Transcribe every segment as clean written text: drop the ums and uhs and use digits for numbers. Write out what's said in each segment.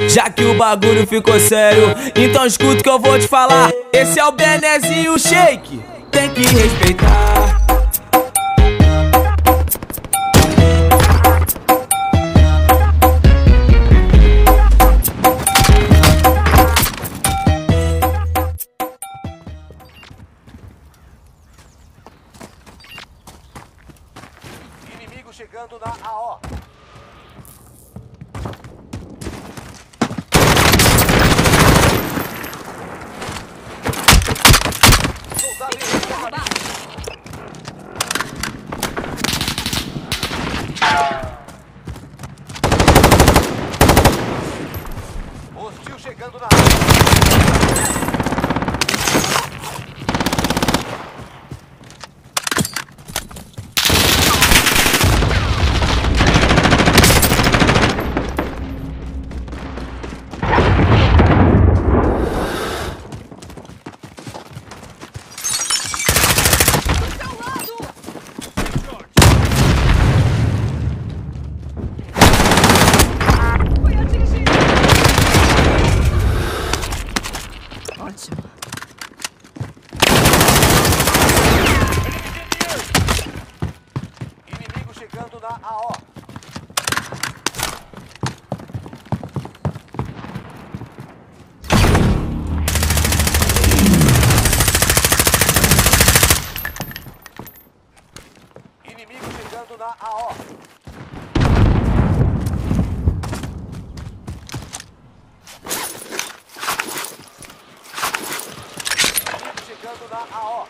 já que o bagulho ficou sério. Então escuta o que eu vou te falar. Esse é o Benezinho Shake, tem que respeitar. Inimigo chegando na AO. Soldado derrubado. Hostil chegando na área. Ótimo. Inimigo chegando na AO. Inimigo chegando na AO. Chegando na AO.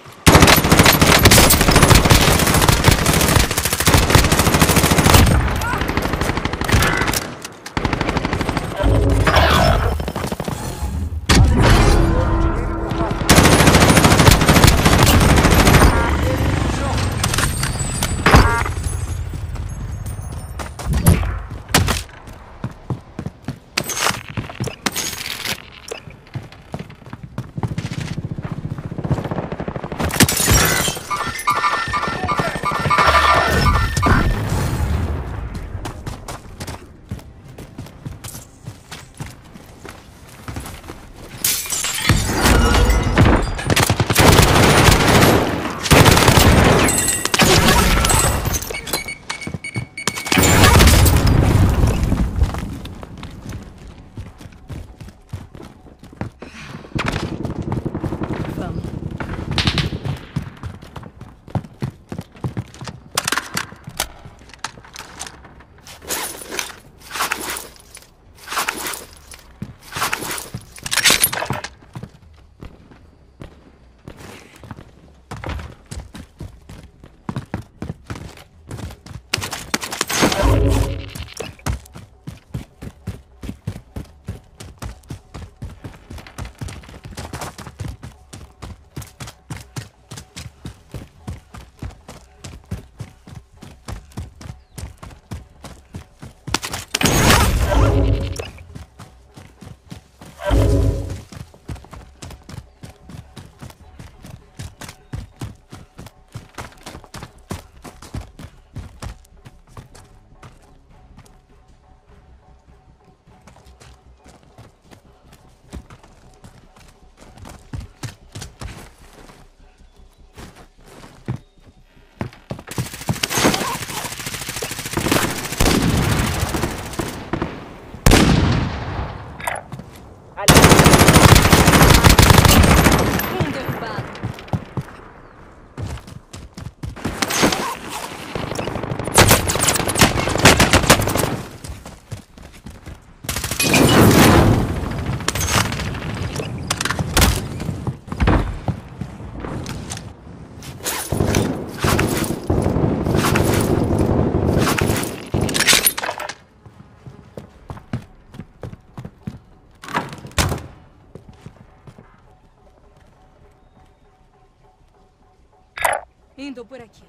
Indo por aqui.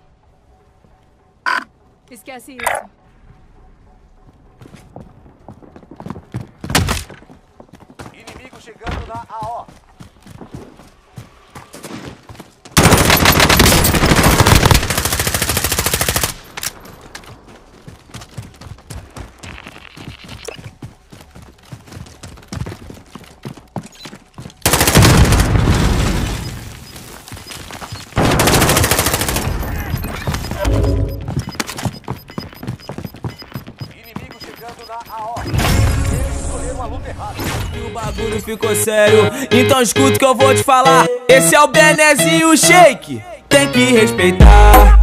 Esquece isso. Inimigo chegando na AO. bagulho ficou sério, então escuta o que eu vou te falar. Esse é o Benezinho Shake, tem que respeitar.